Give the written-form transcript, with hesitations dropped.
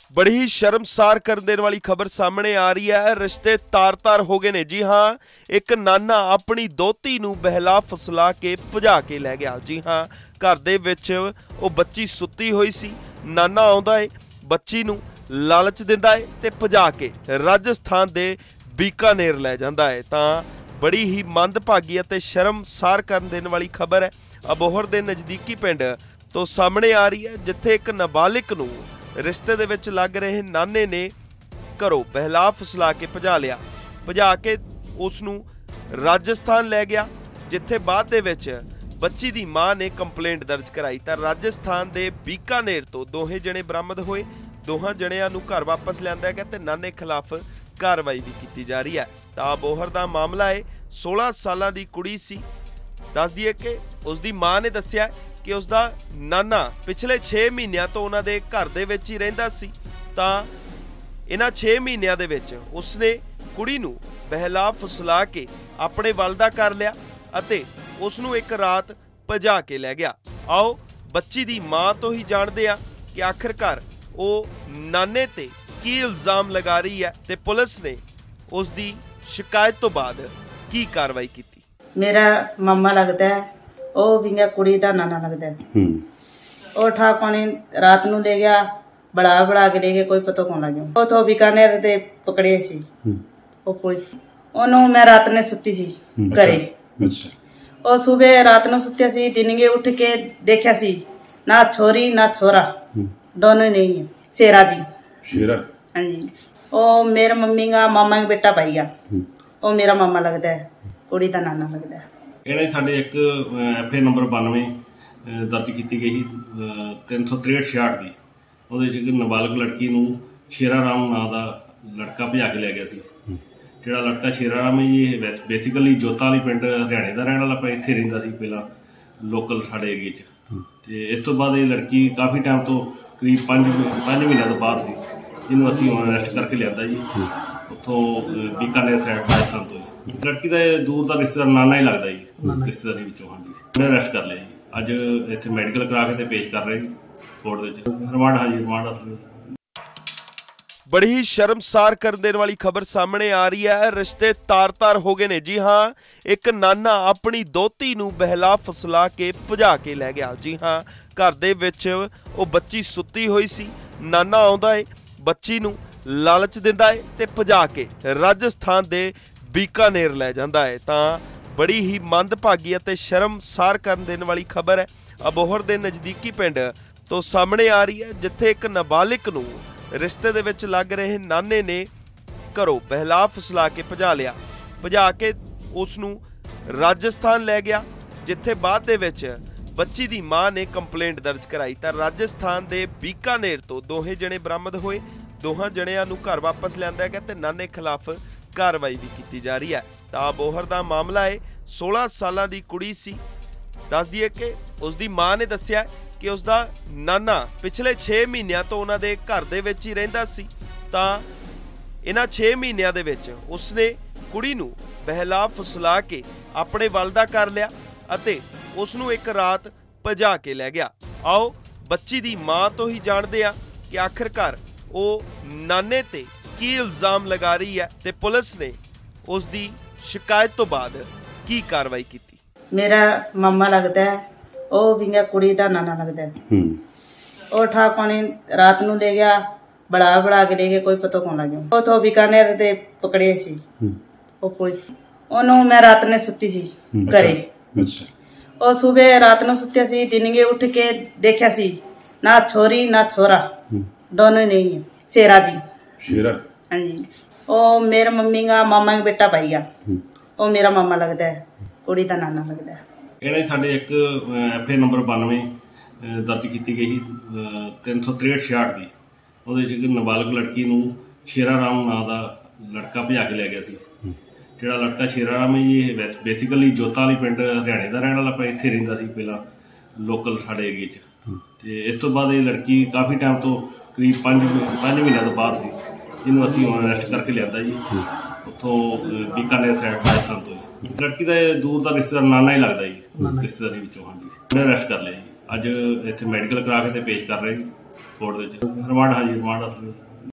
बड़ी ही शर्मसार कर देने वाली खबर सामने आ रही है। रिश्ते तार-तार हो गए ने। जी हाँ, एक नाना अपनी दोती नूं बहला फुसला के भजा के लै गया। जी हाँ, घर दे विच ओ बच्ची सुत्ती होई सी। नाना आउंदा है, बच्ची नूं लालच दिंदा है ते भजा के राजस्थान दे बीकानेर लै जांदा है। तां बड़ी ही मंदभागी ਅਤੇ शर्मसार कर देने वाली खबर है अबोहर दे नज़दीकी पिंड तो सामने आ रही है, जिथे एक नाबालिग नूं रिश्ते दे विच लग रहे नाने ने घरों बहला फुसला के भजा के उस नूं राजस्थान लै गया, जिथे बाद दे विच बच्ची दी मां ने कंप्लेंट दर्ज कराई। तां राजस्थान दे बीकानेर तो दोहे जणे बरामद होए। दोहां जणियां नूं घर वापस लिआंदा गया ते नाने खिलाफ कार्रवाई भी की जा रही है। तां अबोहर दा मामला है, 16 सालां दी कुड़ी सी। दस दईए कि उसदी मां ने दस्सिया कि उसका नाना पिछले 6 महीनों तो उन्होंने घर दे विच ही रहिंदा सी। तां इन्हां 6 महीनों दे विच उसने कुड़ी नूं बहला फुसला के अपने वल दा कर लिया अते उसनूं एक रात भजा के लै गया। आओ बच्ची दी मां तो ही जाणदे आ कि आखिरकार वो नाने ते की इल्जाम लगा रही है ते पुलिस ने उसकी शिकायत तो बाद की कार्रवाई की। मेरा मामा लगता है, ਉਹ ਵੀ ਕੁੜੀ ਦਾ ਨਾਨਾ ਲੱਗਦਾ ਹੈ। ਉਹ ਠਾਕੋਣੀ ਰਾਤ ਨੂੰ ਲੈ ਗਿਆ, ਬੜਾ ਕੇ ਲੈ ਕੇ ਕੋਈ ਪਤਾ ਕੋਣ ਲੱਗਿਆ। ਉਹ ਤੋਂ ਬੀਕਾਨੇਰ ਤੇ ਪਕੜੇ ਸੀ ਉਹ ਪੁਲਿਸ। ਉਹਨੂੰ ਮੈਂ ਰਾਤ ਨੇ ਸੁੱਤੀ ਸੀ ਘਰੇ। ਉਹ ਸਵੇਰੇ ਰਾਤ ਨੂੰ ਸੁੱਤਿਆ ਸੀ, ਦਿਨੇ ਉੱਠ ਕੇ ਦੇਖਿਆ ਸੀ ਨਾ ਛੋਰੀ ਨਾ ਛੋਰਾ, ਦੋਨੋਂ ਨਹੀਂ ਹੈ। ਸ਼ੇਰਾ ਜੀ ਸ਼ੇਰਾ, ਹਾਂਜੀ। ਉਹ ਮੇਰੇ ਮੰਮੀ ਦਾ ਮਾਮਾ ਦਾ ਬੇਟਾ ਭਾਈਆ, ਉਹ ਮੇਰਾ ਮਾਮਾ ਲੱਗਦਾ ਹੈ, ਕੁੜੀ ਦਾ ਨਾਨਾ ਲੱਗਦਾ ਹੈ। ਇਹਨਾਂ ਸਾਡੇ ਇੱਕ FA ਨੰਬਰ 92 ਦਰਜ ਕੀਤੀ ਗਈ 363/66 ਦੀ। ਉਹਦੇ 'ਚ ਇੱਕ ਨਾਬਾਲਗ ਲੜਕੀ ਨੂੰ ਸ਼ੇਰਾ ਰਾਮ ਨਾਂ ਦਾ ਲੜਕਾ ਭਜਾ ਕੇ ਲੈ ਗਿਆ ਸੀ। ਜਿਹੜਾ ਲੜਕਾ ਸ਼ੇਰਾ ਰਾਮ ਹੈ ਜੀ, ਇਹ ਬੇਸਿਕਲੀ ਜੋਤਾਂ ਵਾਲੀ ਪਿੰਡ ਹਰਿਆਣੇ ਦਾ ਰਹਿਣ ਵਾਲਾ, ਇੱਥੇ ਰਹਿੰਦਾ ਸੀ ਪਹਿਲਾਂ ਲੋਕਲ ਸਾਡੇ ਏਰੀਏ 'ਚ। ਅਤੇ ਇਸ ਤੋਂ ਬਾਅਦ ਇਹ ਲੜਕੀ ਕਾਫੀ ਟਾਈਮ ਤੋਂ ਕਰੀਬ 5 ਮਹੀਨਿਆਂ ਤੋਂ ਬਾਹਰ ਸੀ, ਜਿਹਨੂੰ ਅਸੀਂ ਹੁਣ ਅਰੈਸਟ ਕਰਕੇ ਲਿਆਂਦਾ ਜੀ ਉੱਥੋਂ ਬੀਕਾਨੇਰ ਸਾਈਡ ਰਾਜਸਥਾਨ ਤੋਂ। ਲੜਕੀ ਦਾ ਦੂਰ ਦਾ ਰਿਸ਼ਤੇਦਾਰ ਨਾਨਾ ਹੀ ਲੱਗਦਾ ਜੀ, ਰਿਸ਼ਤੇਦਾਰੀ ਵਿੱਚੋਂ। ਹਾਂਜੀ, ਉਹਨੇ ਅਰੈਸਟ ਕਰ ਲਿਆ ਜੀ। ਅੱਜ ਇੱਥੇ ਮੈਡੀਕਲ ਕਰਾ ਕੇ ਤੇ ਪੇਸ਼ ਕਰ ਰਹੇ ਜੀ ਕੋਰਟ ਦੇ ਵਿੱਚ। ਰਿਮਾਂਡ, ਹਾਂਜੀ ਰਿਮਾਂਡ ਹਾਸਲ। बड़ी ही शर्मसार कर देने वाली खबर सामने आ रही है। रिश्ते तार-तार हो गए ने। जी हाँ, एक नाना अपनी दोती नूं बहला फुसला के भजा के लै गया। जी हाँ, घर दे विच ओ बच्ची सुत्ती होई सी। नाना आउंदा है, बच्ची नूं लालच दिंदा है ते भजा के राजस्थान दे बीकानेर लै जांदा है। तां बड़ी ही मंदभागी ਅਤੇ शर्मसार कर देने वाली खबर है अबोहर दे नज़दीकी पिंड तो सामने आ रही है, जिथे एक नाबालिग नूं रिश्ते दे विच लग रहे नाने ने घरों बहला फुसला के भजा के उस नूं राजस्थान लै गया, जिथे बाद दे विच बच्ची दी मां ने कंप्लेंट दर्ज कराई। तां राजस्थान दे बीकानेर तो दोहे जणे बरामद होए। दोहां जणियां नूं घर वापस लिआंदा गया ते नाने खिलाफ कार्रवाई भी की जा रही है। तां अबोहर दा मामला है, 16 सालां दी कुड़ी सी। दस दईए कि उसदी मां ने दस्सिया कि उसका नाना पिछले 6 महीनों तो उन्होंने घर दे विच ही रहिंदा सी। तां इन्हां 6 महीनों दे विच उसने कुड़ी नूं बहला फुसला के अपने वल दा कर लिया अते उसनूं एक रात भजा के लै गया। आओ बच्ची दी मां तो ही जाणदे आ कि आखिरकार वो नाने ते की इल्जाम लगा रही है ते पुलिस ने उसकी शिकायत तो बाद की कार्रवाई की। मेरा मामा लगता है, ਉਹ ਵੀ ਕੁੜੀ ਦਾ ਨਾਨਾ ਲੱਗਦਾ ਹੈ। ਉਹ ਠਾਕੋਣੀ ਰਾਤ ਨੂੰ ਲੈ ਗਿਆ, ਬੜਾ ਕੇ ਲੈ ਕੇ ਕੋਈ ਪਤਾ ਕੋਣ ਲੱਗਿਆ। ਉਹ ਤੋਂ ਬੀਕਾਨੇਰ ਤੇ ਪਕੜੇ ਸੀ ਉਹ ਪੁਲਿਸ। ਉਹਨੂੰ ਮੈਂ ਰਾਤ ਨੇ ਸੁੱਤੀ ਸੀ ਘਰੇ। ਉਹ ਸਵੇਰੇ ਰਾਤ ਨੂੰ ਸੁੱਤਿਆ ਸੀ, ਦਿਨੇ ਉੱਠ ਕੇ ਦੇਖਿਆ ਸੀ ਨਾ ਛੋਰੀ ਨਾ ਛੋਰਾ, ਦੋਨੋਂ ਨਹੀਂ ਹੈ। ਸ਼ੇਰਾ ਜੀ ਸ਼ੇਰਾ, ਹਾਂਜੀ। ਉਹ ਮੇਰੇ ਮੰਮੀ ਦਾ ਮਾਮਾ ਦਾ ਬੇਟਾ ਭਾਈਆ, ਉਹ ਮੇਰਾ ਮਾਮਾ ਲੱਗਦਾ ਹੈ, ਕੁੜੀ ਦਾ ਨਾਨਾ ਲੱਗਦਾ ਹੈ। ਇਹਨਾਂ ਸਾਡੇ ਇੱਕ FA ਨੰਬਰ 92 ਦਰਜ ਕੀਤੀ ਗਈ 363/66 ਦੀ। ਉਹਦੇ 'ਚ ਇੱਕ ਨਾਬਾਲਗ ਲੜਕੀ ਨੂੰ ਸ਼ੇਰਾ ਰਾਮ ਨਾਂ ਦਾ ਲੜਕਾ ਭਜਾ ਕੇ ਲੈ ਗਿਆ ਸੀ। ਜਿਹੜਾ ਲੜਕਾ ਸ਼ੇਰਾ ਰਾਮ ਹੈ ਜੀ, ਇਹ ਬੇਸਿਕਲੀ ਜੋਤਾਂ ਵਾਲੀ ਪਿੰਡ ਹਰਿਆਣੇ ਦਾ ਰਹਿਣ ਵਾਲਾ, ਇੱਥੇ ਰਹਿੰਦਾ ਸੀ ਪਹਿਲਾਂ ਲੋਕਲ ਸਾਡੇ ਏਰੀਏ 'ਚ। ਅਤੇ ਇਸ ਤੋਂ ਬਾਅਦ ਇਹ ਲੜਕੀ ਕਾਫੀ ਟਾਈਮ ਤੋਂ ਕਰੀਬ 5 ਮਹੀਨਿਆਂ ਤੋਂ ਬਾਹਰ ਸੀ, ਜਿਹਨੂੰ ਅਸੀਂ ਹੁਣ ਅਰੈਸਟ ਕਰਕੇ ਲਿਆਂਦਾ ਜੀ ਉੱਥੋਂ ਬੀਕਾਨੇਰ ਸਾਈਡ ਰਾਜਸਥਾਨ ਤੋਂ। ਲੜਕੀ ਦਾ ਦੂਰ ਦਾ ਰਿਸ਼ਤੇਦਾਰ ਨਾਨਾ ਹੀ ਲੱਗਦਾ ਜੀ, ਰਿਸ਼ਤੇਦਾਰੀ ਵਿੱਚੋਂ। ਹਾਂਜੀ, ਉਹਨੇ ਅਰੈਸਟ ਕਰ ਲਿਆ ਜੀ। ਅੱਜ ਇੱਥੇ ਮੈਡੀਕਲ ਕਰਾ ਕੇ ਤੇ ਪੇਸ਼ ਕਰ ਰਹੇ ਜੀ ਕੋਰਟ ਦੇ ਵਿੱਚ ਰਿਮਾਂਡ, ਹਾਂਜੀ ਰਿਮਾਂਡ ਹਾਸਲ